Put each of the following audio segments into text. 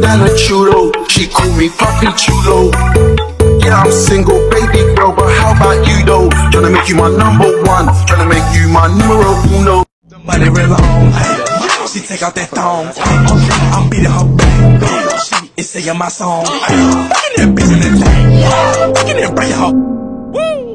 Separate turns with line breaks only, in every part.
Chulo. She call me Papi Chulo. Yeah, I'm single, baby girl, but how about you though? Tryna make you my number one, tryna make you my numero uno.
The money real long, she take out that thong. I'm beating her back, she is singing my song. Fucking that bitch in the tank, fucking that bring her. Woo!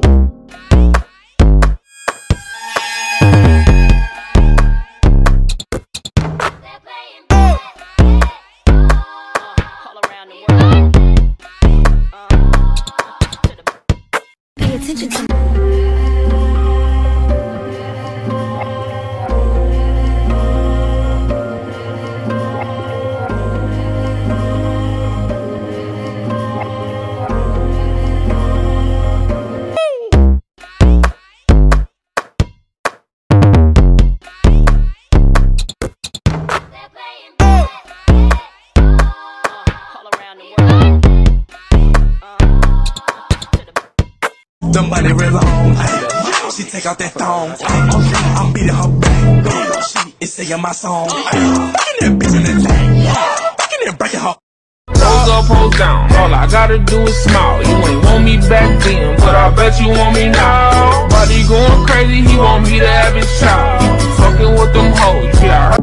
Pay attention to me.
The money real long, she take out that thong. I'm beating her back, she is singing my song. Fucking that bitch in the tank, fucking that breaking her.
Pose up, pose down, all I gotta do is smile. You ain't want me back then, but I bet you want me now. Body going crazy, he want me to have his child. Fucking with them hoes, yeah.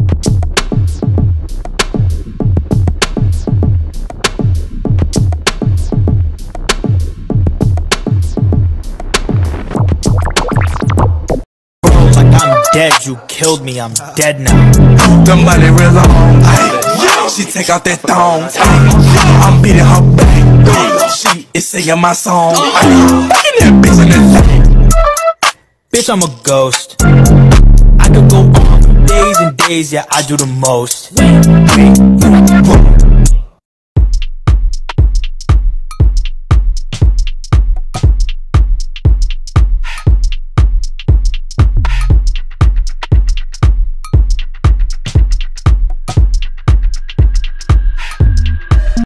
I'm dead, you killed me, I'm dead now.
The money real long, she take out that thong. I'm beating her back, she is singing my song. Fucking that bitch in the tank.
Bitch, I'm a ghost. I could go on for days and days, yeah, I do the most. Wait,